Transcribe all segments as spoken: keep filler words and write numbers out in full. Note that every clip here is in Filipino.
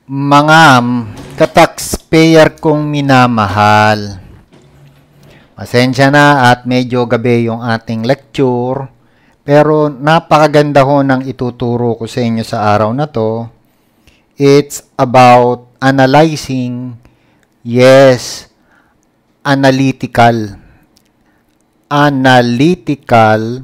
Mga ka-taxpayer kong minamahal, pasensya na at medyo gabi yung ating lecture, pero napakaganda ho ng ituturo ko sa inyo sa araw na to. It's about analyzing, yes, analytical, analytical,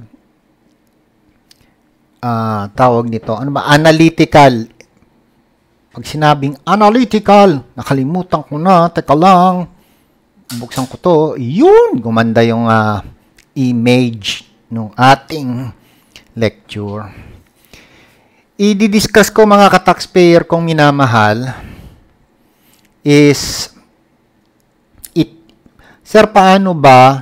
uh, tawag nito, ano ba, analytical. Pag sinabing analytical, nakalimutan ko na, teka lang, buksan ko to, yun, gumanda yung uh, image ng ating lecture. I-discuss ko mga ka-taxpayer kong minamahal is, it, sir, paano ba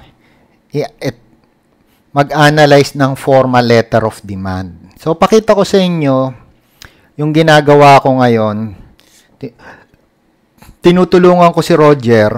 mag-analyze ng formal letter of demand? So, pakita ko sa inyo, yung ginagawa ko ngayon, tinutulungan ko si Roger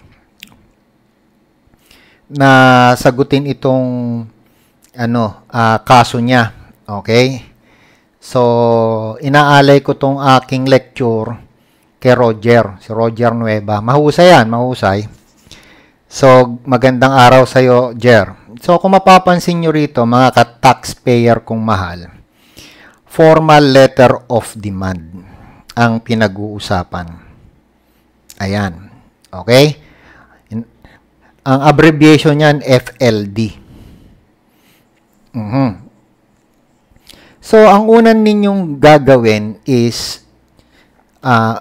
na sagutin itong ano, uh, kaso niya. Okay? So, inaalay ko tong aking lecture kay Roger. Si Roger Nueva. Mahusay yan, mahusay. So, magandang araw sa'yo, Jer. So, kung mapapansin nyo rito, mga ka-taxpayer kong mahal, formal letter of demand ang pinag-uusapan. Ayan. Okay? In, ang abbreviation niyan, F L D. Mm-hmm. So, ang unan ninyong gagawin is uh,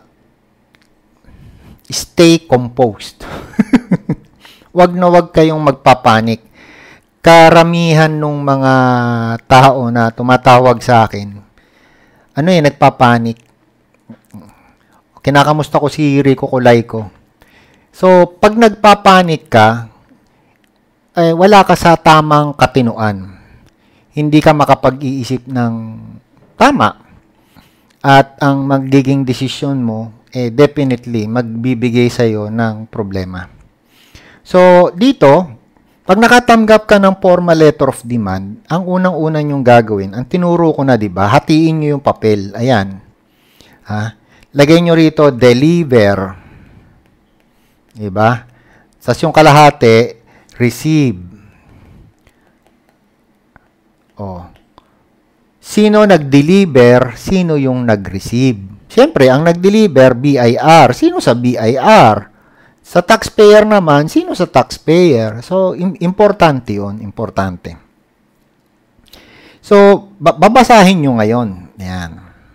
stay composed. Wag na wag kayong magpapanik. Karamihan ng mga tao na tumatawag sa akin, ano eh, nagpapanik. Kinakamusta ko si Rico Kulay ko. So, pag nagpapanik ka, eh, wala ka sa tamang katinuan. Hindi ka makapag-iisip ng tama. At ang magiging desisyon mo, eh, definitely, magbibigay sa'yo ng problema. So, dito, pag nakatanggap ka ng formal letter of demand, ang unang-unang yung gagawin, ang tinuro ko na, di ba? Hatiin nyo yung papel. Ayan. Ha? Lagay nyo rito, deliver. Di ba? Sas yung kalahati, receive. Oh. Sino nag-deliver? Sino yung nag-receive? Siyempre, ang nag-deliver, B I R. Sino sa B I R? Sa taxpayer naman, sino sa taxpayer? So, importante yun. Importante. So, babasahin nyo ngayon. Ayan.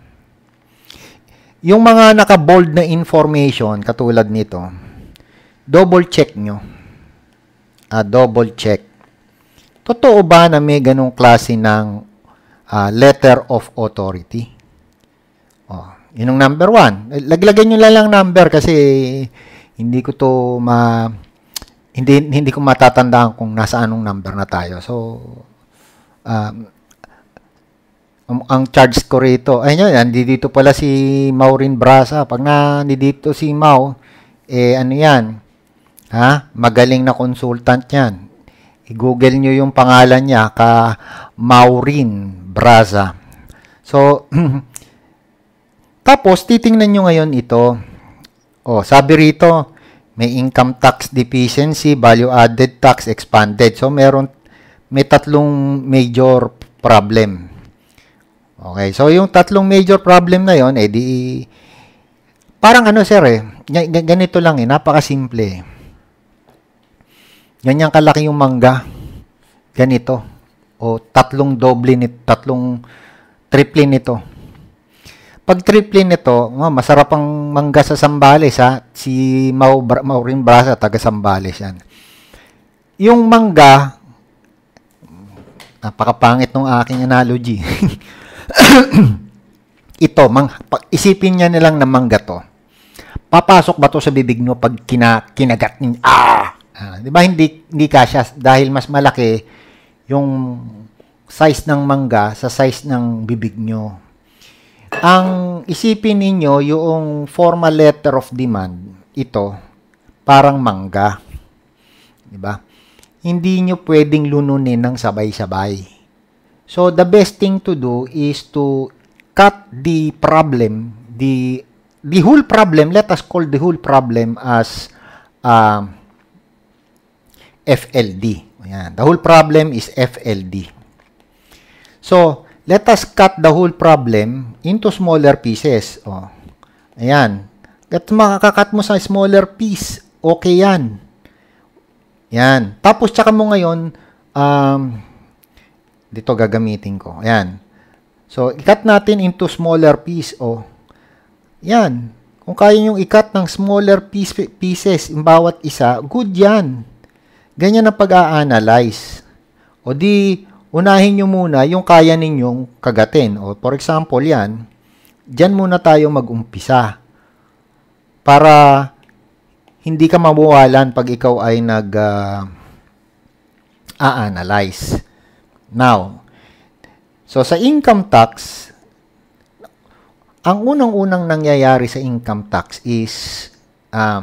Yung mga naka-bold na information, katulad nito, double check nyo. Uh, double check. Totoo ba na may ganong klase ng uh, letter of authority? Oh, yun ang number one. Laglagyan nyo lang number kasi hindi ko to ma hindi hindi ko matatandaan kung nasa anong number na tayo. So um, ang, ang charge ko rito, ayun yan, dito pala si Maureen Brasa. Pag na dito si Mau, eh ano yan? Ha? Magaling na consultant yan. I-google nyo yung pangalan niya, ka Maureen Brasa. So tapos titingnan nyo ngayon ito. Oh, sabi rito, may income tax deficiency, value added tax expanded. So, meron, may tatlong major problem. Okay, so yung tatlong major problem na yon, eh di, parang ano sir eh, ganito lang eh, napakasimple eh. Ganyan kalaki yung mangga, ganito. O tatlong doble nito, tatlong triple nito. Pag triple nito, oh, masarap ang mangga sa Sambales, ha? Si Mau, Maureen Brasa, taga Sambales yan. Yung mangga, napakapangit ng aking analogy. Ito, mang, pag isipin niya nilang na mangga to. Papasok ba to sa bibig nyo pag kina, kinagat ninyo? Ah! ah di ba hindi, hindi kasya dahil mas malaki yung size ng mangga sa size ng bibig nyo. Ang isipin ninyo, yung formal letter of demand, ito, parang mangga. Diba? Hindi nyo pwedeng lununin ng sabay-sabay. So, the best thing to do is to cut the problem, the the whole problem, let us call the whole problem as uh, F L D. Ayan. The whole problem is F L D. So, let us cut the whole problem into smaller pieces. Oh. Ayan. At makakakat mo sa smaller piece, okay yan. Yan. Tapos, tsaka mo ngayon, um, dito gagamitin ko. Ayan. So, ikat natin into smaller piece. Oh. Yan. Kung kaya nyo ikat ng smaller piece, pieces yung bawat isa, good yan. Ganyan ang pag-a-analyze. O di, unahin nyo muna yung kaya ninyong kagatin. O for example, yan. Diyan muna tayo mag-umpisa. Para hindi ka mabuwalan pag ikaw ay nag-a-analyze. Uh, Now, so sa income tax, ang unang-unang nangyayari sa income tax is uh,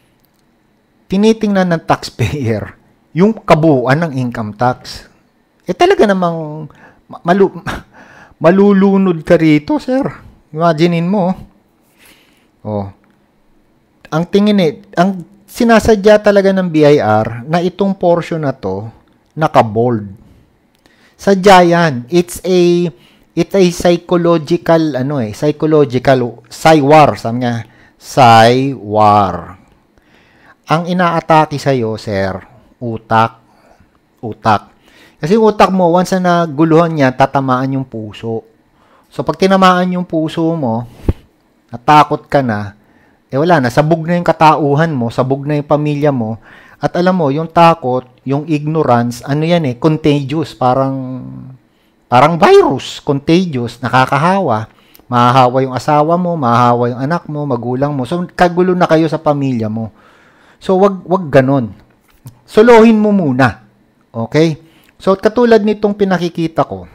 tinitingnan ng taxpayer yung kabuuan ng income tax. Eh talaga namang malu malulunod ka rito, sir. Imaginein mo. Oh. Ang tingin eh, ang sinasadya talaga ng B I R na itong portion na to naka-bold. Sadya yan. It's a it's a psychological ano eh, psychological psy-war, sabi niya, psy-war. Ang inaatake sa iyo, sir, utak. Utak. Kasi utak mo, once na naguluhan niya, tatamaan yung puso. So, pag tinamaan yung puso mo, natakot ka na, eh wala na, sabog na yung katauhan mo, sabog na yung pamilya mo, at alam mo, yung takot, yung ignorance, ano yan eh, contagious, parang, parang virus, contagious, nakakahawa. Mahahawa yung asawa mo, mahahawa yung anak mo, magulang mo. So, kagulo na kayo sa pamilya mo. So, wag, wag ganon. Solohin mo muna. Okay? So, katulad nitong pinakikita ko,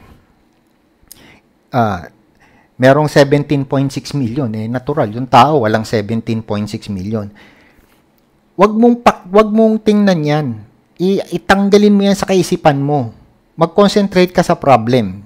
ah, uh, merong seventeen point six million. Eh, natural. Yung tao, walang seventeen point six million. Wag mong, pak, wag mong tingnan yan. I, itanggalin mo yan sa kaisipan mo. Mag-concentrate ka sa problem.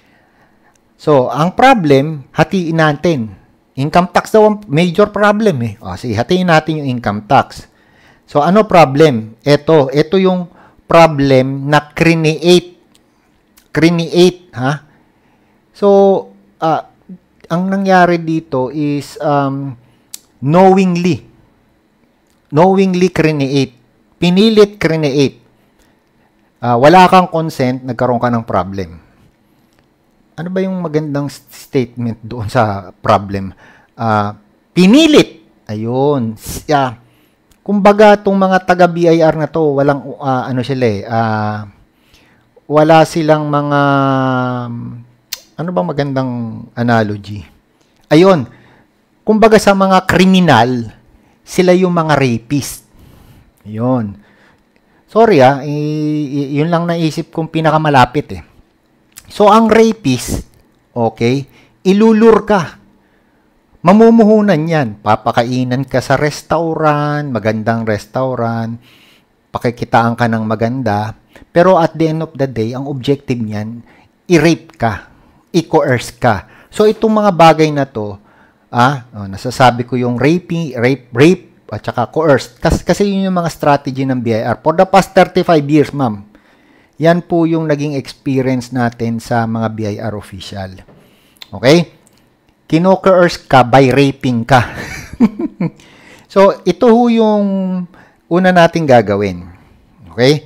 So, ang problem, hatiin natin. Income tax daw ang major problem eh. O, sige, hatiin natin yung income tax. So, ano problem? Ito, ito yung problem na create. Create, ha? So, uh, ang nangyari dito is um, knowingly. Knowingly create. Pinilit create. Uh, wala kang consent, nagkaroon ka ng problem. Ano ba yung magandang statement doon sa problem? Uh, pinilit. Ayun. Uh, kumbaga, itong mga taga-B I R na to, walang, uh, ano sila eh, uh, wala silang mga, ano ba magandang analogy? Ayun. Kumbaga sa mga kriminal, sila yung mga rapist. Ayun. Sorry ah, y- yun lang naisip kong pinakamalapit eh. So, ang rapist, okay, ilulur ka. Mamumuhunan yan. Papakainan ka sa restaurant, magandang restaurant, pakikitaan ka ng maganda. Pero at the end of the day, ang objective niyan, i-rape ka, i-coerce ka. So, itong mga bagay na to, ah, oh, nasasabi ko yung rape, rape, rape, at saka coerced. Kasi, kasi yun yung mga strategy ng B I R. For the past thirty-five years, ma'am, yan po yung naging experience natin sa mga B I R official. Okay? Kino-coerce ka by raping ka. So, ito ho yung una nating gagawin. Okay?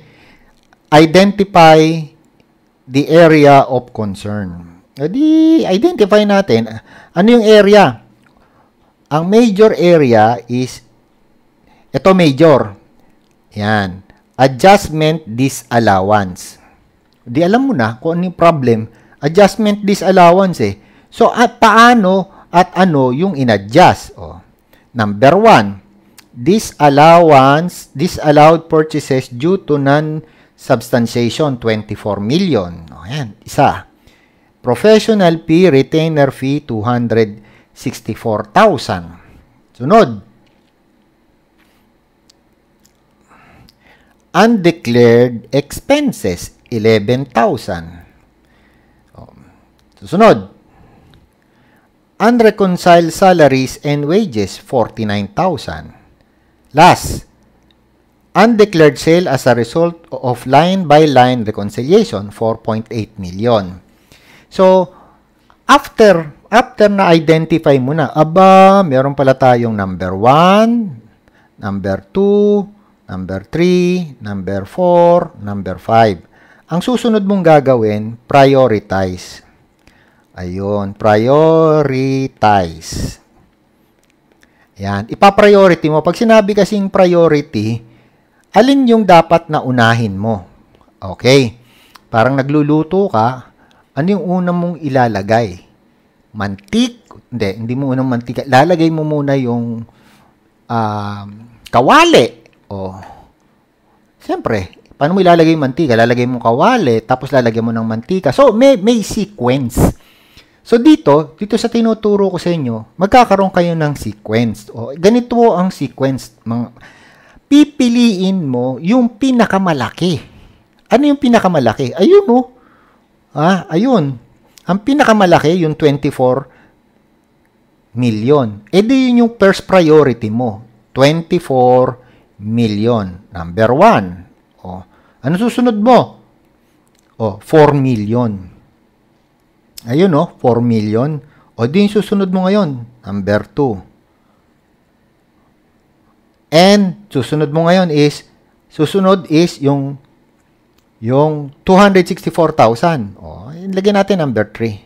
Identify the area of concern. Di identify natin. Ano yung area? Ang major area is, ito major. Yan. Adjustment disallowance. Di alam mo na kung ano yung problem. Adjustment disallowance eh. So, at paano at ano yung inadjust? Oh. Number one, disallowance, disallowed purchases due to non-substantiation, twenty-four million. Oh, yan. Isa. Professional fee, retainer fee, two hundred sixty-four thousand. Sunod. Undeclared expenses, eleven thousand. Oh. Susunod. unreconciled salaries and wages, forty-nine thousand. Last, undeclared sale as a result of line-by-line reconciliation, four point eight million. So, after, after na-identify mo na, aba, meron pala tayong number one, number two, number three, number four, number five. Ang susunod mong gagawin, prioritize. Ayun, prioritize. Ayan, ipa-priority mo. Pag sinabi kasing priority, alin yung dapat na unahin mo? Okay. Parang nagluluto ka, ano yung una mong ilalagay? Mantik? Hindi, hindi mo unang mantika. Lalagay mo muna yung uh, kawali. O, siyempre, paano mo ilalagay yung mantika? Lalagay mo kawali, tapos lalagay mo ng mantika. So, may, may sequence. So, dito, dito sa tinuturo ko sa inyo, magkakaroon kayo ng sequence. O, ganito ang sequence. Mga, pipiliin mo yung pinakamalaki. Ano yung pinakamalaki? Ayun, o. Ah, ayun. Ang pinakamalaki, yung twenty-four million. E di yun yung first priority mo. twenty-four million. Number one. O, ano susunod mo? O, four million. Ayun, no? four million. O, di yung susunod mo ngayon. Number two. And, susunod mo ngayon is, susunod is yung, yung two hundred sixty-four thousand. O, ilagay natin number three.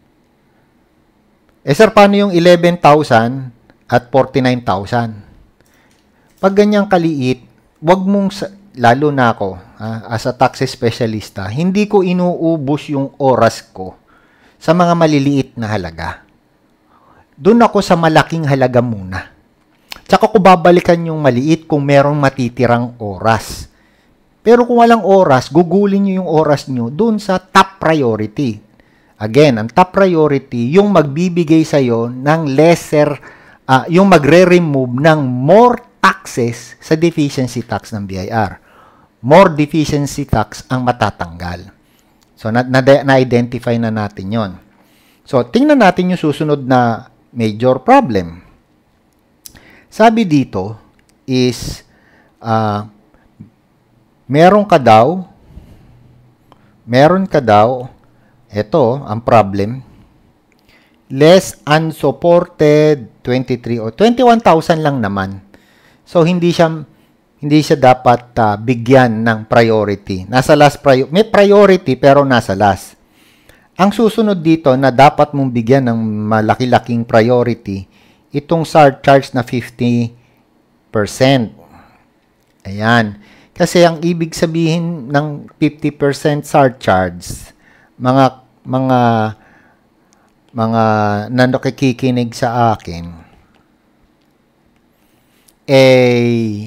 Eh, sir, paano yung eleven thousand at forty-nine thousand? Pag ganyang kaliit, wag mong, lalo na ako, ha, as a tax specialista, hindi ko inuubos yung oras ko sa mga maliliit na halaga. Doon ako sa malaking halaga muna. Tsaka ko babalikan yung maliit kung merong matitirang oras. Pero kung walang oras, gugulin nyo yung oras nyo doon sa top priority. Again, ang top priority, yung magbibigay sa'yo ng lesser, uh, yung magre-remove ng more taxes sa deficiency tax ng B I R. More deficiency tax ang matatanggal. So, na-identify na, na natin yon. So, tingnan natin yung susunod na major problem. Sabi dito is, uh, meron ka daw, meron ka daw, ito, ang problem, less unsupported, twenty-three o twenty-one thousand lang naman. So, hindi siya hindi siya dapat uh, bigyan ng priority. Nasa last priority. May priority pero nasa last. Ang susunod dito na dapat mong bigyan ng malaki-laking priority, itong surcharge na fifty percent. Ayan. Kasi ang ibig sabihin ng fifty percent surcharge, mga mga mga nakikinig sa akin, eh,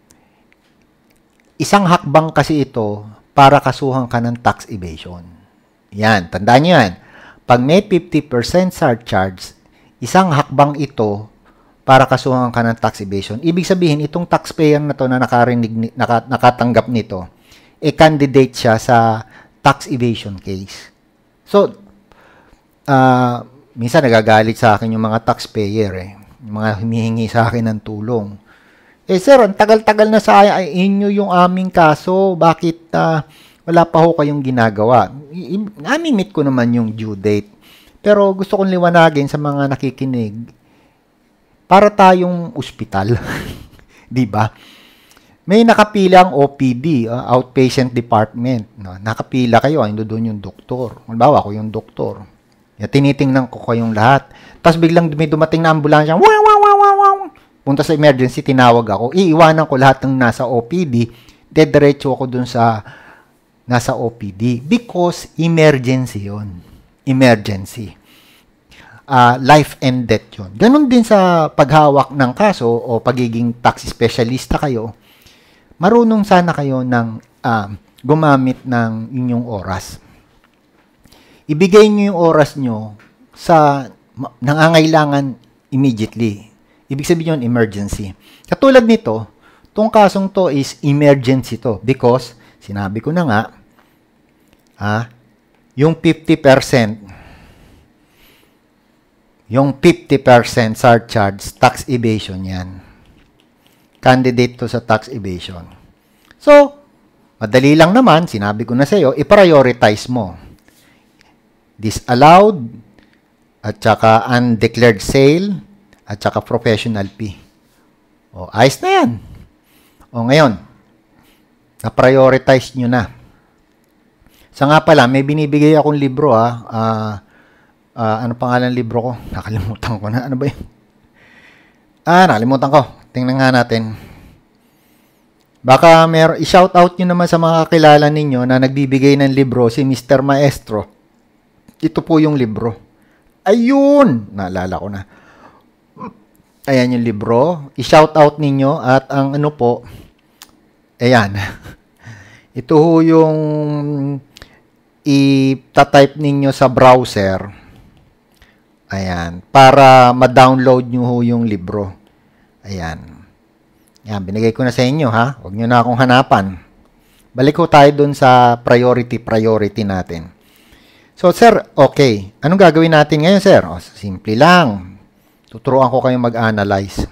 isang hakbang kasi ito para kasuhan ka ng tax evasion. Yan, tandaan nyo yan. Pag may fifty percent surcharge, isang hakbang ito para kasuhan ka ng tax evasion. Ibig sabihin, itong taxpayer na to na nakarinig, naka, nakatanggap nito, e candidate siya sa tax evasion case. So, uh, minsan nagagalit sa akin yung mga taxpayer, eh. Yung mga humihingi sa akin ng tulong. Eh sir, ang tagal-tagal na sa inyo yung aming kaso. Bakit uh, wala pa ho kayong ginagawa? Nami-meet ko naman yung due date. Pero gusto kong liwanagin sa mga nakikinig, para tayong ospital. Di ba? May nakapilang O P D, uh, outpatient department. No? Nakapila kayo, ando doon yung doktor. Halimbawa, ako yung doktor. Ya, tinitingnan ko kayong lahat. Tapos biglang may dumating na ambulansya. Wow, wow, wow, wow, wow. Punta sa emergency, tinawag ako. Iiwanan ko lahat ng nasa O P D. Dediretso ako dun sa nasa O P D. Because emergency yon. Emergency. Uh, life and death yun. Ganon din sa paghawak ng kaso o pagiging tax specialista kayo. Marunong sana kayo ng uh, gumamit ng inyong oras. Ibigay nyo yung oras nyo sa nangangailangan immediately. Ibig sabihin yun, emergency. Katulad nito, tong kasong to is emergency to because, sinabi ko na nga, ah, yung fifty percent, Yung fifty percent surcharge, tax evasion yan. Candidate to sa tax evasion. So, madali lang naman, sinabi ko na sa iyo, i-prioritize mo. Disallowed, at saka undeclared sale, at saka professional fee. O, ayos na yan. O, ngayon, na-prioritize nyo na. Sa nga pala, may binibigay akong libro, ha. Ah, uh, ano pangalan ng libro ko? Nakalimutan ko na. Ano ba yun? Ah, nakalimutan ko. Tingnan nga natin. Baka mer i-shout out nyo naman sa mga kakilala ninyo na nagbibigay ng libro, si Mister Maestro. Ito po yung libro. Ayun! Naalala ko na. Ayan yung libro. I-shout out ninyo at ang ano po, ayan. Ito ho yung i-type ninyo sa browser. Ayan. Para ma-download nyo ho yung libro. Ayan. Ayan. Binigay ko na sa inyo, ha? Huwag nyo na akong hanapan. Balik ho tayo dun sa priority, priority natin. So, sir, okay. Anong gagawin natin ngayon, sir? O, simple lang. Tuturuan ko kayo mag-analyze.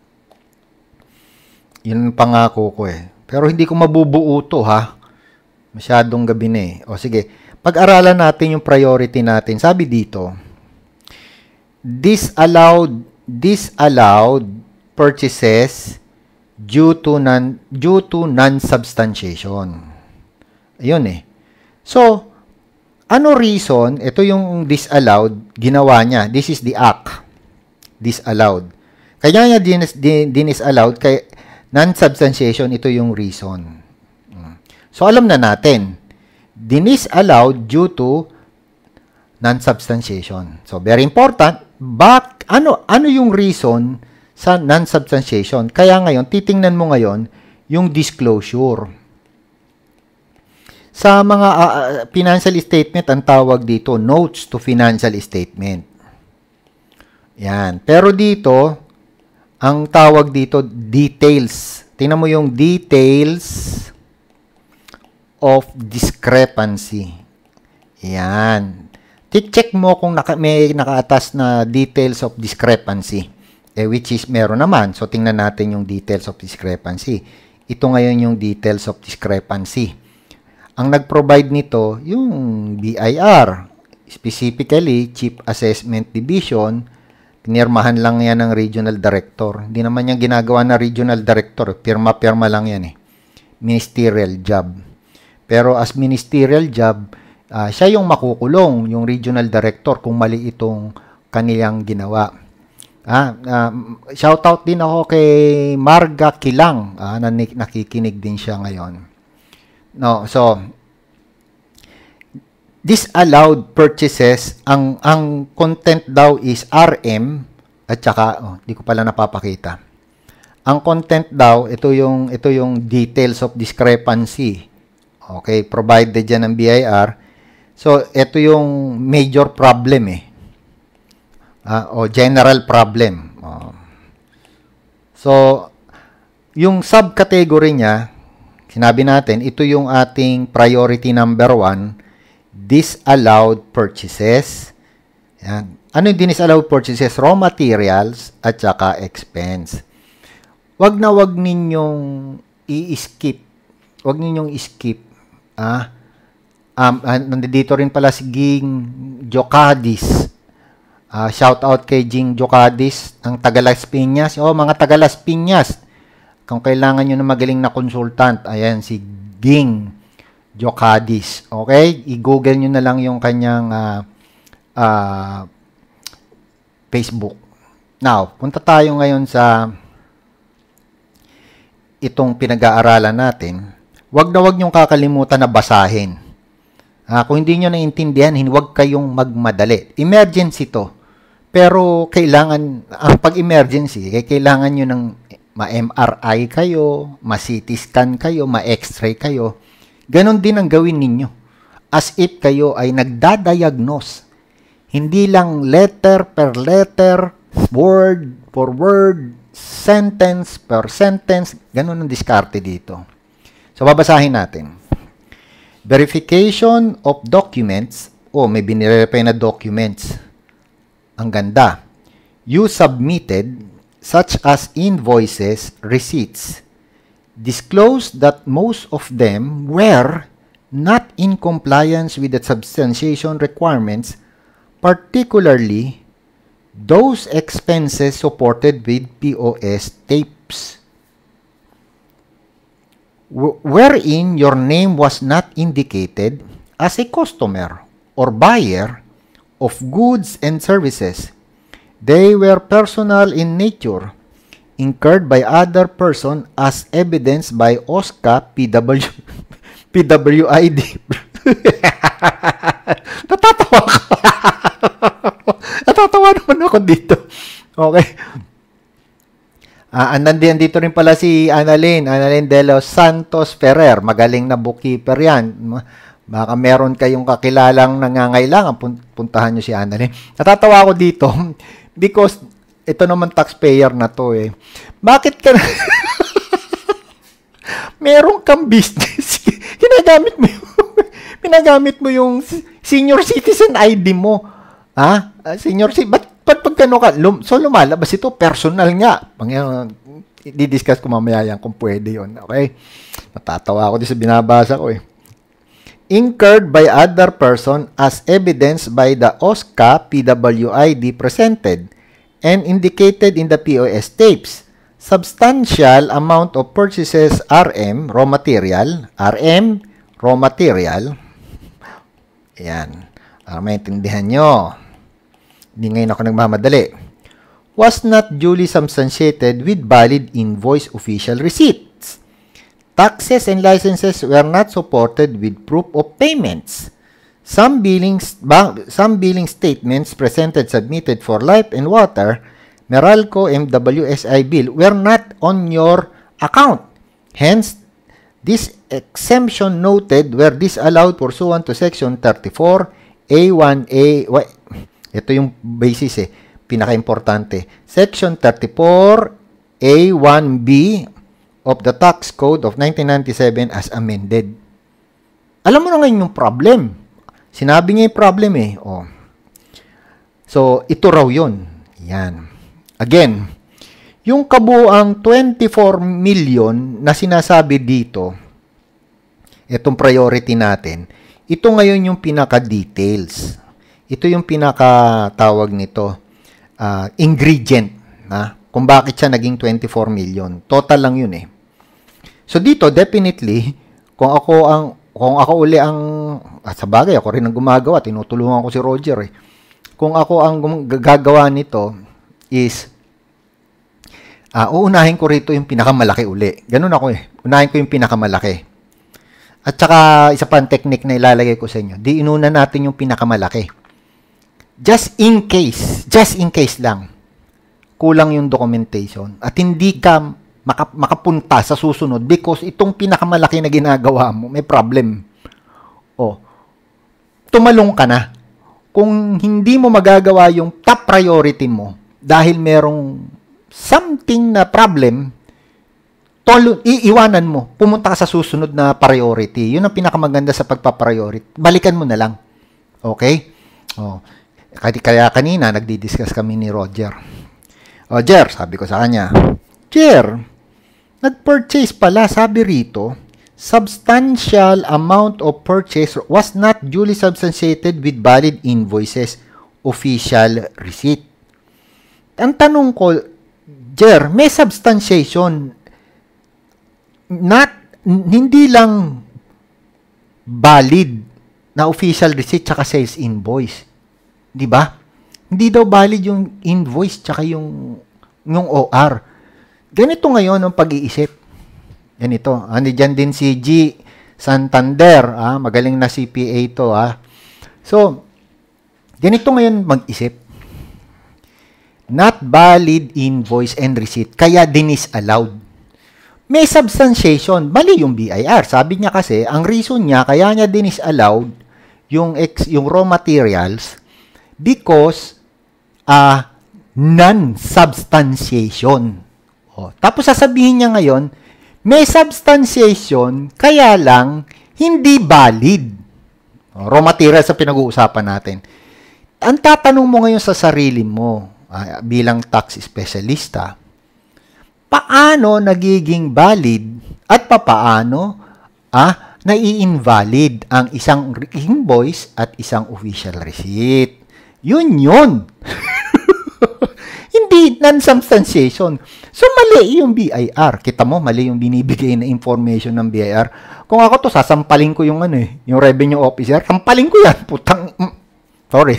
Yun ang pangako ko eh. Pero hindi ko mabubuo to, ha? Masyadong gabi na eh. O, sige. Pag-aralan natin yung priority natin. Sabi dito, disallowed, disallowed purchases due to non, due to non-substantiation. Ayun eh. So, ano reason? Ito yung disallowed, ginawa niya. This is the act. Disallowed. Kaya niya dinis, dinisallowed, kay non-substantiation, ito yung reason. So, alam na natin. Dinisallowed due to non-substantiation. So, very important. Bak, ano, ano yung reason sa non-substantiation? Kaya ngayon, titingnan mo ngayon yung disclosure. Sa mga uh, financial statement, ang tawag dito, notes to financial statement. Yan. Pero dito, ang tawag dito, details. Tingnan mo yung details of discrepancy. Yan. Check mo kung naka, may nakaatas na details of discrepancy. Eh, which is meron naman. So, tingnan natin yung details of discrepancy. Ito ngayon yung details of discrepancy. Ang nag-provide nito, yung B I R. Specifically, Chief Assessment Division. Tinirmahan lang yan ng Regional Director. Hindi naman yan ginagawa na Regional Director. Pirma-pirma lang yan eh. Ministerial job. Pero as ministerial job, uh, siya yung makukulong, yung Regional Director, kung mali itong kanilang ginawa. Ah, uh, shoutout din ako kay Marga Kilang, ah, na nakikinig din siya ngayon. No, so disallowed purchases, ang ang content daw is R M at saka oh, di ko pala napapakita. Ang content daw, ito yung ito yung details of discrepancy. Okay, provided dyan ng B I R. So, ito yung major problem eh. Uh, o general problem. Uh, so, yung subcategory niya, sinabi natin, ito yung ating priority number one, disallowed purchases. Yan. Ano yung disallowed purchases? Raw materials at saka expense. Wag na wag ninyong i-skip. Wag ninyong i-skip. Ah, um, uh, nandito rin pala si Ging Jocadis. Uh, shout out kay Ging Jocadis ng Tagalas Piñas. Oh, mga Tagalas Piñas. Kung kailangan nyo na magaling na consultant, ayan si Ging Jocadis. Okay? I-google nyo na lang yung kanyang uh, uh, Facebook. Now, punta tayo ngayon sa itong pinag-aaralan natin. Huwag na huwag niyong kakalimutan na basahin. Ah, kung hindi niyo naintindihan, huwag kayong magmadali. Emergency to. Pero kailangan, ang pag-emergency, kailangan niyo ng ma-M R I kayo, ma-C T scan kayo, ma-X-ray kayo. Ganon din ang gawin ninyo. As if kayo ay nagdadiagnose. Hindi lang letter per letter, word for word, sentence per sentence. Ganon ang diskarte dito. So, babasahin natin. Verification of documents. Oh, may binirepay na documents. Ang ganda. you submitted, such as invoices, receipts, disclose that most of them were not in compliance with the substantiation requirements, particularly those expenses supported with P O S tapes, wherein your name was not indicated as a customer or buyer of goods and services. They were personal in nature, incurred by other person as evidenced by O S C A P W P W I D. Natatawa ka. Natatawa naman ako dito. Okay. Ah, nandiyan dito rin pala si Annalyn, Annalyn de los Santos Ferrer. Magaling na bookkeeper yan. Baka meron kayong kakilalang nangangailangan, puntahan nyo si Annalyn. Natatawa ako dito because ito naman taxpayer na to eh. Bakit ka na meron kang business, ginagamit mo yung pinagamit mo yung senior citizen I D mo. Ha? Uh, senior citizen, ba't, ba't pagkano ka? Lum, so lumalabas ito, personal nga. Pang, i-discuss ko mamaya yan kung pwede yun. Okay? Natatawa ako din sa binabasa ko eh. Incurred by other person as evidenced by the O S C A P W I D presented and indicated in the P O S tapes. Substantial amount of purchases R M, raw material, R M, raw material. Ayan. Para maintindihan nyo. Hindi ngayon ako nagmamadali. Was not duly substantiated with valid invoice official receipts. Taxes and licenses were not supported with proof of payments. Some billings, some billing statements presented submitted for light and water, Meralco M W S I bill, were not on your account. Hence, this exemption noted were disallowed pursuant to Section thirty-four A one A. Ito yung basis eh, pinaka-importante. Section thirty-four A one B of the Tax Code of nineteen ninety-seven as amended. Alam mo na ngayon yung problem. Sinabi niya yung problem eh. Oh. So, ito raw yun. Yan. Again, yung kabuang twenty-four million na sinasabi dito, itong priority natin, ito ngayon yung pinaka-details. Ito yung pinaka-tawag nito, uh, ingredient. Ha? Kung bakit siya naging twenty-four million. Total lang yun eh. So dito, definitely, kung ako ang, kung ako uli ang, at sa bagay, ako rin ang gumagawa, tinutulungan ko si Roger eh. Kung ako ang gagawa nito, is, uh, uunahin ko rito yung pinakamalaki uli. Ganun ako eh. Unahin ko yung pinakamalaki. At saka, isa pang technique na ilalagay ko sa inyo, di inuna natin yung pinakamalaki. Just in case, just in case lang, kulang yung documentation at hindi ka maka, makapunta sa susunod because itong pinakamalaki na ginagawa mo, may problem. O, tumalong ka na. Kung hindi mo magagawa yung top priority mo dahil merong something na problem, tolo, iiwanan mo, pumunta ka sa susunod na priority. Yun ang pinakamaganda sa pagpa-priority. Balikan mo na lang. Okay? O, kaya kanina, nagdi-discuss kami ni Roger. O, Jer, sabi ko sa kanya, Jer, nag-purchase pala, sabi rito, substantial amount of purchase was not duly substantiated with valid invoices, official receipt. Ang tanong ko, Jer, may substantiation, not, hindi lang valid na official receipt tsaka sales invoice. Di ba? Hindi daw valid yung invoice tsaka yung, yung O R. Ganito ngayon ang pag-iisip. Ganito. Ano dyan din si G. Santander. Ah, magaling na C P A to. Ah. So, ganito ngayon mag-isip. Not valid invoice and receipt. Kaya dinisallowed. May substantiation. Mali yung B I R. Sabi niya kasi, ang reason niya, kaya niya dinisallowed yung, ex, yung raw materials because uh, non-substantiation. O, tapos sasabihin niya ngayon, may substantiation, kaya lang, hindi valid. O, raw materials sa pinag-uusapan natin. Ang tatanong mo ngayon sa sarili mo, uh, bilang tax specialista, paano nagiging valid at papaano ah, nai-invalid ang isang invoice at isang official receipt. Yun yun. Hindi non-substantiation. So, mali yung B I R. Kita mo, mali yung binibigay na information ng B I R. Kung ako to, sasampalin ko yung ano eh, yung revenue officer. Sampalin ko yan. Putang, sorry.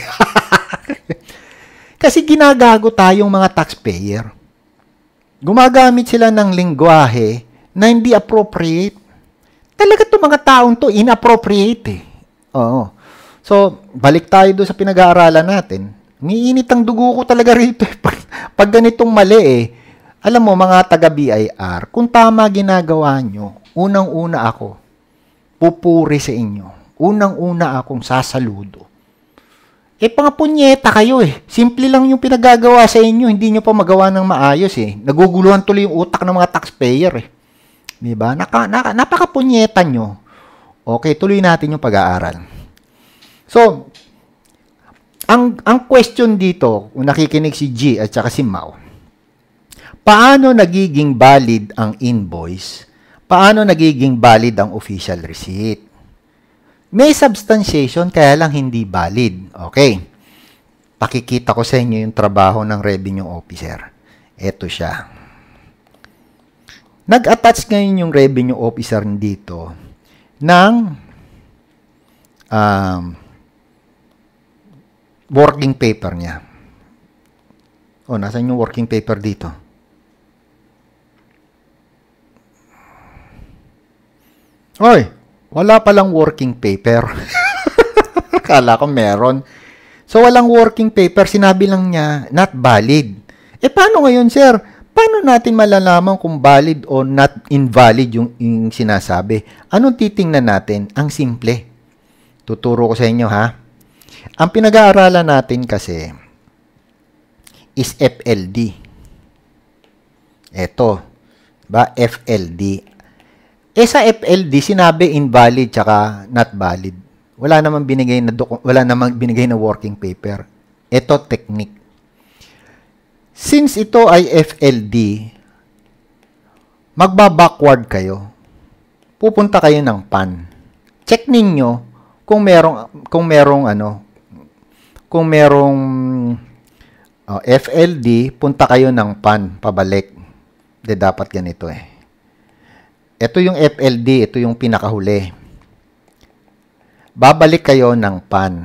Kasi ginagago tayong mga taxpayer. Gumagamit sila ng lingwahe na hindi appropriate. Talaga itong mga taong to inappropriate eh. Oo. So, balik tayo doon sa pinag-aaralan natin. Umiinit ang dugo ko talaga rito. Pag, pag ganitong mali eh, alam mo mga taga-B I R, kung tama ginagawa nyo, unang-una ako, pupuri sa inyo. Unang-una akong sasaludo. Eh, pangapunyeta kayo eh. Simple lang yung pinagagawa sa inyo. Hindi nyo pa magawa ng maayos eh. Naguguluhan tuloy yung utak ng mga taxpayer eh. Diba? Naka, naka, napakapunyeta nyo. Okay, tuloy natin yung pag-aaral. So, ang, ang question dito, kung nakikinig si G at saka si Mau, paano nagiging valid ang invoice? Paano nagiging valid ang official receipt? May substantiation, kaya lang hindi valid. Okay. Pakikita ko sa inyo yung trabaho ng revenue officer. Ito siya. Nag-attach ngayon yung revenue officer dito ng um, working paper niya. O, nasan yung working paper dito? Oy, wala palang working paper. Akala ko meron. So, walang working paper. Sinabi lang niya, not valid. Eh, paano ngayon, sir? Paano natin malalaman kung valid o not invalid yung, yung sinasabi? Anong titingnan natin? Ang simple. Tuturo ko sa inyo, ha? Ang pinag-aaralan natin kasi is F L D. Ito. Ba? F L D. Eh sa F L D, sinabi invalid tsaka not valid. Wala namang binigay na wala namang binigay na working paper. Ito technique. Since ito ay F L D, magba-backward kayo. Pupunta kayo ng P A N. Check ninyo kung merong kung merong ano, kung merong oh, F L D, punta kayo ng P A N pabalik. De dapat ganito eh. Ito yung F L D, ito yung pinakahuli. Babalik kayo ng P A N.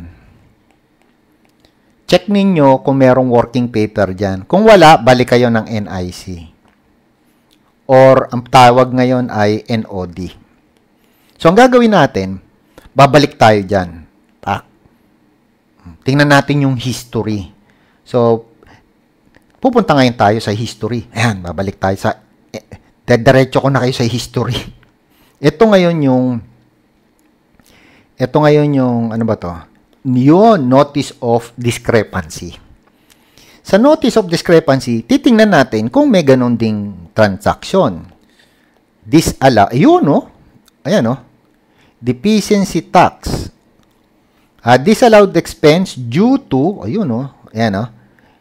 Check ninyo kung merong working paper dyan. Kung wala, balik kayo ng N I C. Or, ang tawag ngayon ay N O D. So, ang gagawin natin, babalik tayo dyan. Tak. Tingnan natin yung history. So, pupunta ngayon tayo sa history. Ayan, babalik tayo sa... Eh, Diretso ko na kayo sa history. Ito ngayon yung ito ngayon yung ano ba to? Yung notice of discrepancy. Sa notice of discrepancy, titingnan natin kung may ganun ding transaction. Disallow. Ayun, no? Ayan, no? Deficiency tax. Uh, disallowed expense due to, ayun, no? Ayan, no?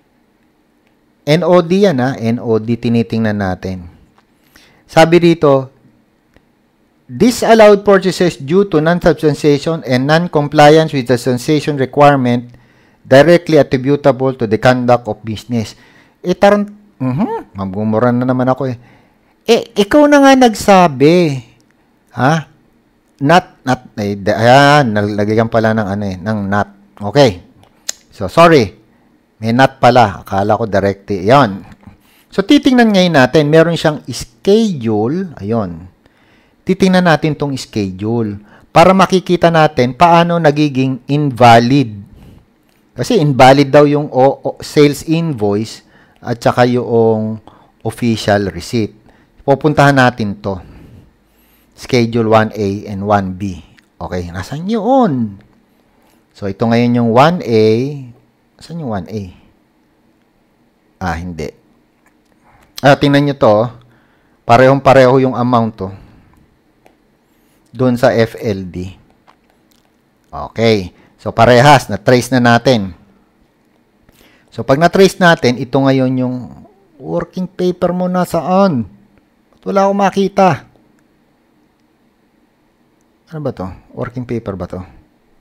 N O D yan, ha? N O D tinitingnan natin. Sabi dito, disallowed purchases due to non-substantiation and non-compliance with the substantiation requirement directly attributable to the conduct of business. Eh, tarang, uh-huh, magmumura na naman ako eh. Eh, ikaw na nga nagsabi. Ha? Not, not, eh, ayan, nalagyan pala ng ano eh, ng not. Okay. So, sorry. May not pala. Akala ko directly. Ayan. So, titingnan ngayon natin, meron siyang schedule. Ayun. Titingnan natin tong schedule para makikita natin paano nagiging invalid. Kasi invalid daw yung o, o, sales invoice at saka yung official receipt. Pupuntahan natin to. Schedule one A and one B. Okay, nasan yun? So, ito ngayon yung one A. Saan yung one A? Ah, hindi. Ah, tingnan nyo to. Parehong-pareho yung amount to. Doon sa F L D. Okay. So, parehas. Na-trace na natin. So, So, pag na-trace natin, ito ngayon yung working paper mo nasaan? Ba't wala akong makita? Ano ba to? Working paper ba to?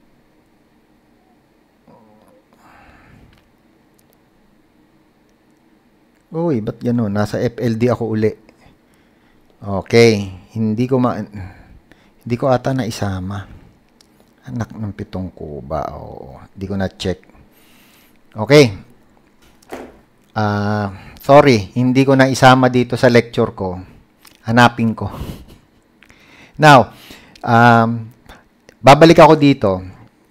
Uy, ba't gano'n? Nasa F L D ako uli. Okay. Hindi ko ma... Hindi ko ata na isama. Anak ng pitong kuba. Oo. Hindi ko na-check. Okay. Ah... Uh, sorry. Hindi ko na isama dito sa lecture ko. Hanapin ko. Now, um, babalik ako dito.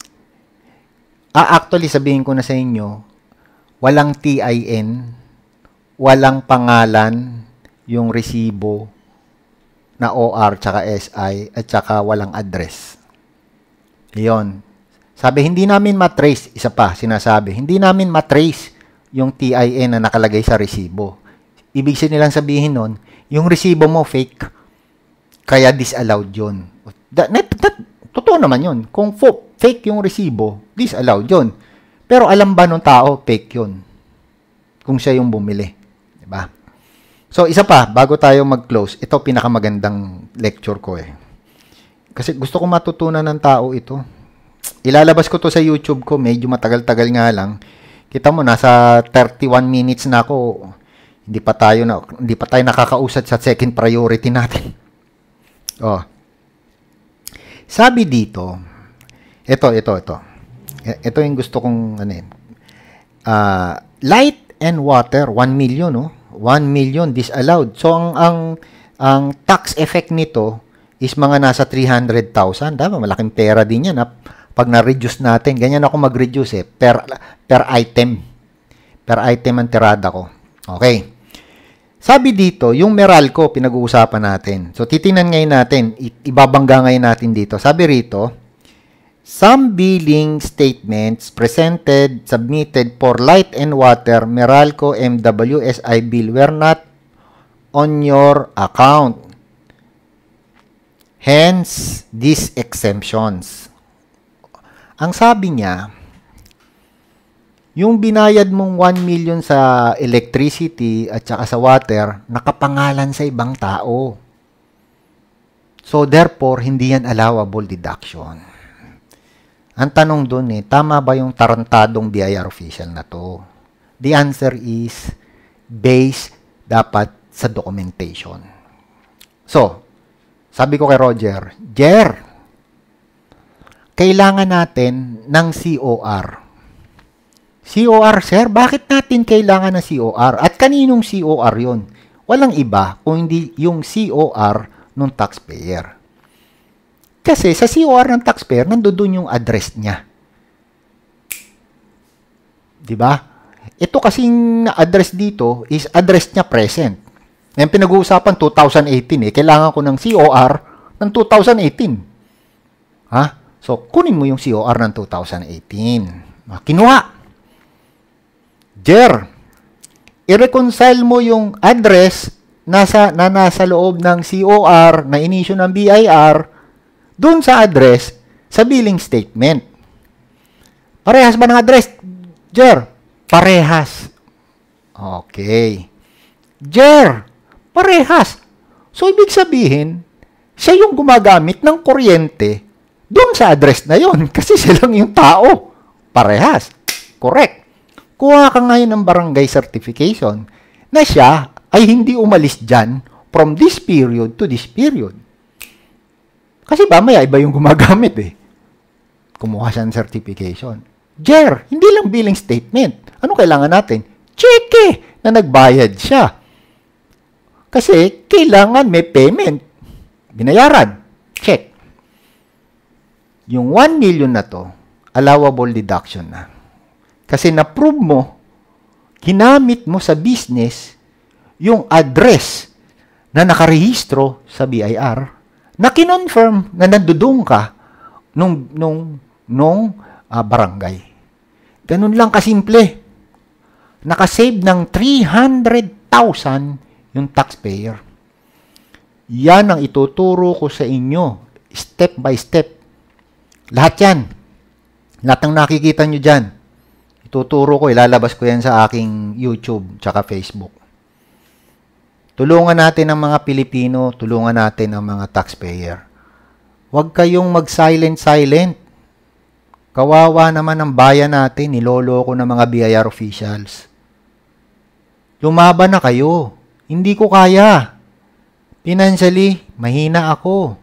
Ah, actually, sabihin ko na sa inyo, walang T I N, walang pangalan, yung resibo na O R tsaka S I, at tsaka walang address. Yun. Sabi, hindi namin matrace, isa pa, sinasabi, hindi namin matrace yung T I N na nakalagay sa resibo. Ibig nilang sabihin nun, yung resibo mo fake, kaya disallowed yun. That, that, that, totoo naman yun. Kung fake yung resibo, disallowed yun. Pero alam ba nung tao, fake yun? Kung siya yung bumili. Diba? So, isa pa, bago tayo mag-close, ito pinakamagandang lecture ko eh. Kasi gusto ko matutunan ng tao ito. Ilalabas ko to sa YouTube ko, medyo matagal-tagal nga lang. Kita mo, nasa thirty-one minutes na ako. Hindi pa tayo, na, hindi pa tayo nakakausad sa second priority natin. Oh. Sabi dito, ito, ito, ito. Ito yung gusto kong, ano yun. Uh, light and water, one million, no? one million disallowed. So, ang, ang, ang tax effect nito is mga nasa three hundred thousand. Diba? Malaking pera din yan. Ha? Pag na-reduce natin, ganyan ako mag-reduce eh. Per, per item. Per item ang tirada ko. Okay. Sabi dito, yung Meralco, pinag-uusapan natin. So, titingnan ngayon natin. Ibabangga ngayon natin dito. Sabi rito, some billing statements presented, submitted for light and water, Meralco M W S I bill were not on your account. Hence, these exemptions. Ang sabi niya, yung binayad mong one million sa electricity at saka sa water, nakapangalan sa ibang tao. So, therefore, hindi yan allowable deduction. Ang tanong dun eh, tama ba yung tarantadong B I R official na to? The answer is, based dapat sa documentation. So, sabi ko kay Roger, Jer, kailangan natin ng C O R. C O R, sir? Bakit natin kailangan ng C O R? At kaninong C O R yun? Walang iba kung hindi yung C O R ng taxpayer. Kasi sa C O R ng taxpayer, nandoon yung address niya. Diba? Ito kasing address dito is address niya present. Ngayon pinag-uusapan two thousand eighteen eh. Kailangan ko ng C O R ng two thousand eighteen. Ha? So, kunin mo yung C O R ng two thousand eighteen. Kinuha. Jer, i-reconcile mo yung address nasa, na nasa loob ng C O R na inisyu ng B I R dun sa address sa billing statement. Parehas ba ng address? Jer, parehas. Okay. Jer, parehas. So, ibig sabihin, siya yung gumagamit ng kuryente dun sa address na yon kasi silang yung tao. Parehas. Correct. Kuha ka ngayon ng barangay certification na siya ay hindi umalis dyan from this period to this period. Kasi ba, maya iba yung gumagamit eh. Kumuha siya ng certification. Jer, hindi lang billing statement. Ano kailangan natin? Cheque na nagbayad siya. Kasi kailangan may payment. Binayaran. Check. Yung one million na to, allowable deduction na. Kasi na-prove mo, ginamit mo sa business yung address na nakarehistro sa B I R na kinonfirm na nandudong ka nung, nung, nung uh, barangay. Ganun lang kasimple. Nakasave ng three hundred thousand yung taxpayer. Yan ang ituturo ko sa inyo. Step by step. Lahat yan. Lahat ng nakikita nyo dyan. Ituturo ko, ilalabas ko yan sa aking YouTube tsaka Facebook. Tulungan natin ang mga Pilipino, tulungan natin ang mga taxpayer. Huwag kayong mag-silent-silent. Kawawa naman ang bayan natin, niloloko ng mga B I R officials. Lumaban na kayo. Hindi ko kaya. Financially, mahina ako.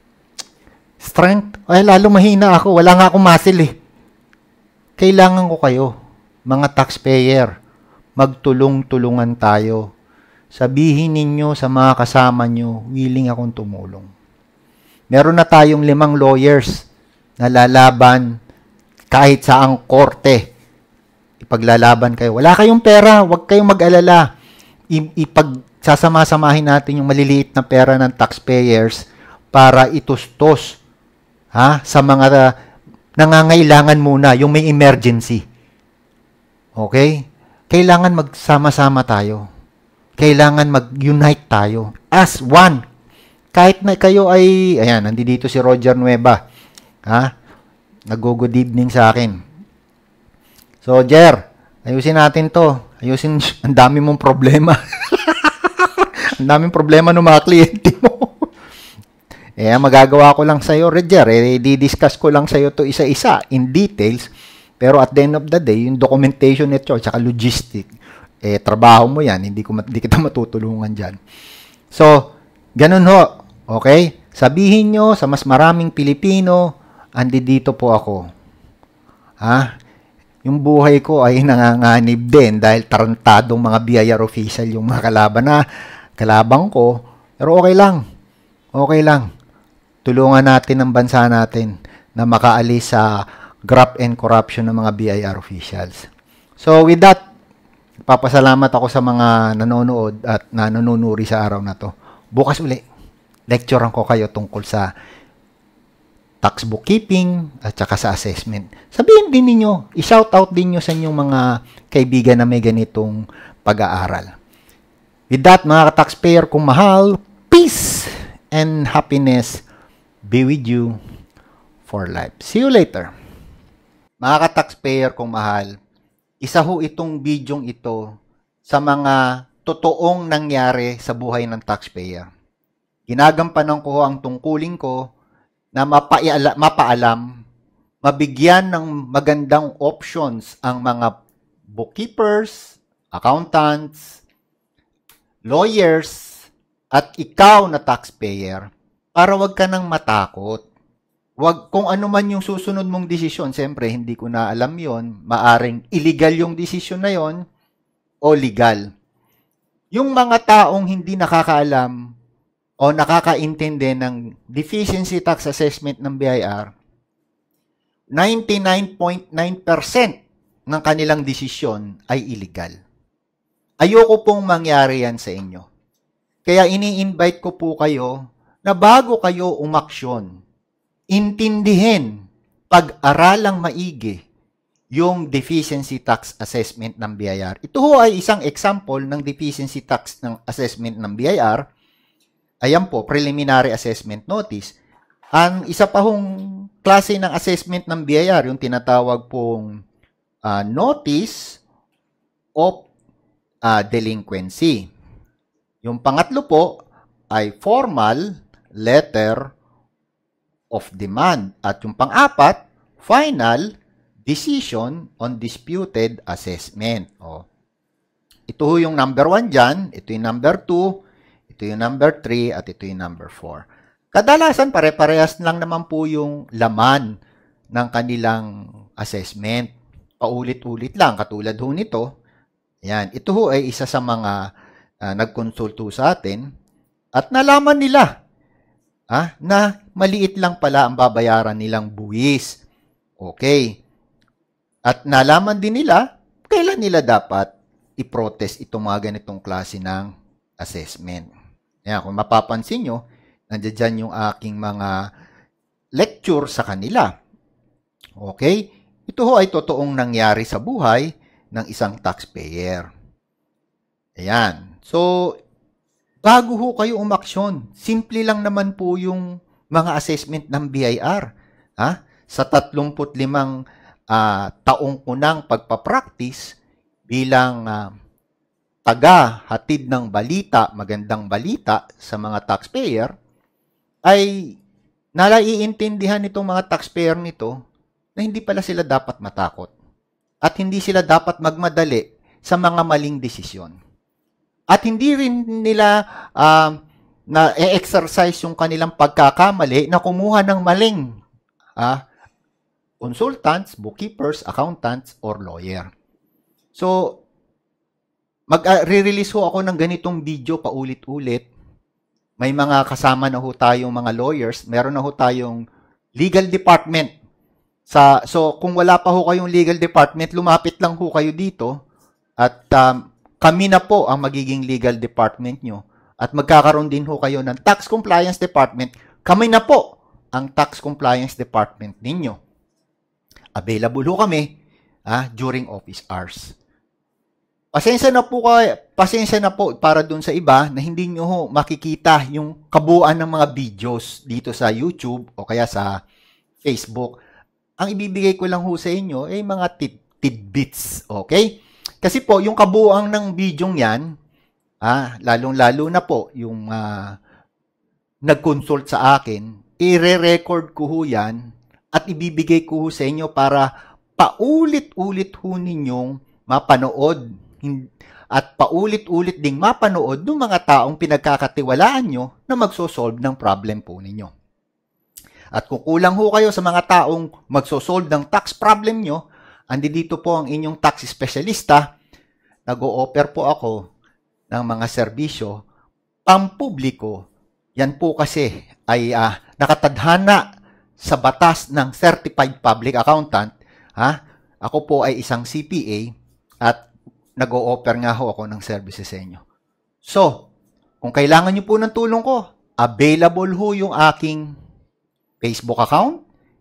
Strength, ay lalo mahina ako. Wala nga akong muscle eh. Kailangan ko kayo, mga taxpayer. Magtulong-tulungan tayo. Sabihin ninyo sa mga kasama nyo, willing akong tumulong. Meron na tayong limang lawyers na lalaban kahit sa ang korte. Ipaglalaban kayo. Wala kayong pera, huwag kayong mag-alala. Ipagsasama-samahin natin yung maliliit na pera ng taxpayers para itustos ha, sa mga uh, nangangailangan muna, yung may emergency. Okay? Kailangan magsama-sama tayo. Kailangan mag-unite tayo as one. Kahit na kayo ay, ayan, nandito si Roger Nueva. Ha? Nag-good evening sa akin. So, Jer, ayusin natin to. Ayusin, ang dami mong problema. Ang daming problema ng mga kliyente mo. Eh, magagawa ko lang sa'yo, Roger. Eh, di-discuss ko lang sa'yo to isa-isa in details. Pero at the end of the day, yung documentation nito, tsaka logistic, eh, trabaho mo yan. Hindi, ko, hindi kita matutulungan dyan. So, ganun ho. Okay? Sabihin nyo sa mas maraming Pilipino, andi dito po ako. Ha? Yung buhay ko ay nanganganib din dahil tarantadong mga B I R official yung mga kalaban na kalabang ko. Pero okay lang. Okay lang. Tulungan natin ang bansa natin na makaalis sa graft and corruption ng mga B I R officials. So with that, papasalamat ako sa mga nanonood at nanonuri sa araw na to. Bukas uli, lecturean ko kayo tungkol sa tax bookkeeping at saka sa assessment. Sabihin din ninyo, i-shout out din nyo sa inyong mga kaibigan na may ganitong pag-aaral. With that, mga taxpayer kong mahal, peace and happiness be with you for life. See you later. Mga taxpayer kong mahal, isa ho itong bidyong ito sa mga totoong nangyari sa buhay ng taxpayer. Ginagampanan ko ang tungkulin ko na mapaiala, mapaalam, mabigyan ng magandang options ang mga bookkeepers, accountants, lawyers, at ikaw na taxpayer para wag ka nang matakot. Wag, kung ano man yung susunod mong desisyon, siyempre hindi ko na alam yon, maaring illegal yung desisyon na yon o legal. Yung mga taong hindi nakakaalam o nakakaintindi ng deficiency tax assessment ng B I R, ninety-nine point nine percent ng kanilang desisyon ay illegal. Ayoko pong mangyari yan sa inyo. Kaya ini-invite ko po kayo na bago kayo umaksyon, intindihin, pag-aralang maigi yung deficiency tax assessment ng B I R. Ito ho ay isang example ng deficiency tax ng assessment ng B I R. Ayan po, preliminary assessment notice. Ang isa pa hong klase ng assessment ng B I R, yung tinatawag pong uh, notice of uh, delinquency. Yung pangatlo po ay formal letter of demand. At yung pang-apat, final decision on disputed assessment. O, ito ho yung number one dyan, ito yung number two, ito yung number three, at ito yung number four. Kadalasan, pare-parehas lang naman po yung laman ng kanilang assessment. Paulit-ulit lang, katulad ho nito. Yan. Ito ho ay isa sa mga uh, nagkonsulto sa atin at nalaman nila ah, na maliit lang pala ang babayaran nilang buwis. Okay. At nalaman din nila kailan nila dapat i-protest itong mga ganitong klase ng assessment. Yan, kung mapapansin nyo, nandiyan dyan yung aking mga lecture sa kanila. Okay? Ito ho ay totoong nangyari sa buhay ng isang taxpayer. Ayan. So, bago ho kayo umaksyon, simple lang naman po yung mga assessment ng B I R. Ha? Sa tatlumpu't limang uh, taong unang pagpapractice bilang uh, taga-hatid ng balita, magandang balita sa mga taxpayer, ay nalaiintindihan nitong mga taxpayer nito na hindi pala sila dapat matakot at hindi sila dapat magmadali sa mga maling desisyon. At hindi rin nila uh, na-exercise yung kanilang pagkakamali na kumuha ng maling uh, consultants, bookkeepers, accountants, or lawyer. So, mag-re-release ho ako ng ganitong video paulit-ulit. May mga kasama na ho tayong mga lawyers, meron na ho tayong legal department. Sa, so, kung wala pa ho kayong legal department, lumapit lang ho kayo dito at um, kami na po ang magiging legal department nyo. At magkakaroon din ho kayo ng tax compliance department. Kami na po ang tax compliance department ninyo. Available ho kami ah, during office hours. Pasensya na po kayo, pasensya na po para dun sa iba na hindi nyo ho makikita yung kabuuan ng mga videos dito sa YouTube o kaya sa Facebook. Ang ibibigay ko lang ho sa inyo ay mga tid tidbits, okay? Kasi po, yung kabuuan ng video yan, ah, lalong-lalo na po yung uh, nag-consult sa akin, i-re-record ko ho yan at ibibigay ko ho sa inyo para paulit-ulit ho ninyong mapanood at paulit-ulit ding mapanood ng mga taong pinagkakatiwalaan nyo na magsosolve ng problem po ninyo. At kung kulang ho kayo sa mga taong magsosolve ng tax problem nyo, andi dito po ang inyong tax specialista. Nag-o-offer po ako ng mga serbisyo pampubliko. Yan po kasi ay uh, nakatadhana sa batas ng Certified Public Accountant. Ha? Ako po ay isang C P A at nag-o-offer nga ho ako ng services sa inyo. So, kung kailangan nyo po ng tulong ko, available ho yung aking Facebook account,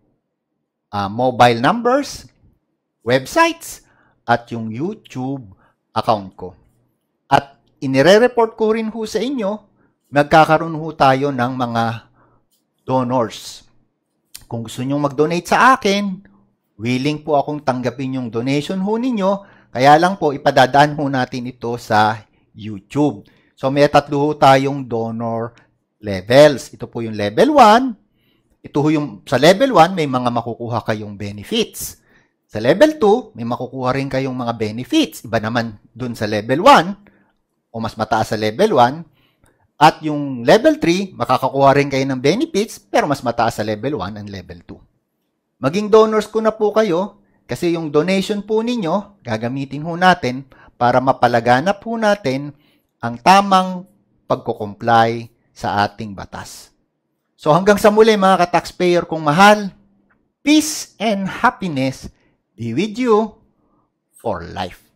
uh, mobile numbers, websites, at yung YouTube account ko. At inire-report ko rin ho sa inyo, magkakaroon ho tayo ng mga donors. Kung gusto nyo mag-donate sa akin, willing po akong tanggapin yung donation ho ninyo. Kaya lang po, ipadadaan ho natin ito sa YouTube. So, may tatlo ho tayong donor levels. Ito po yung level one. Ito ho yung, sa level one, may mga makukuha kayong benefits. Sa level two, may makukuha rin kayong mga benefits. Iba naman dun sa level one, o mas mataas sa level one. At yung level three, makakakuha rin kayo ng benefits, pero mas mataas sa level one and level two. Maging donors ko na po kayo, kasi yung donation po ninyo, gagamitin ho natin para mapalaganap po natin ang tamang pagko-comply sa ating batas. So hanggang sa muli mga ka-taxpayer kong mahal, peace and happiness be with you for life.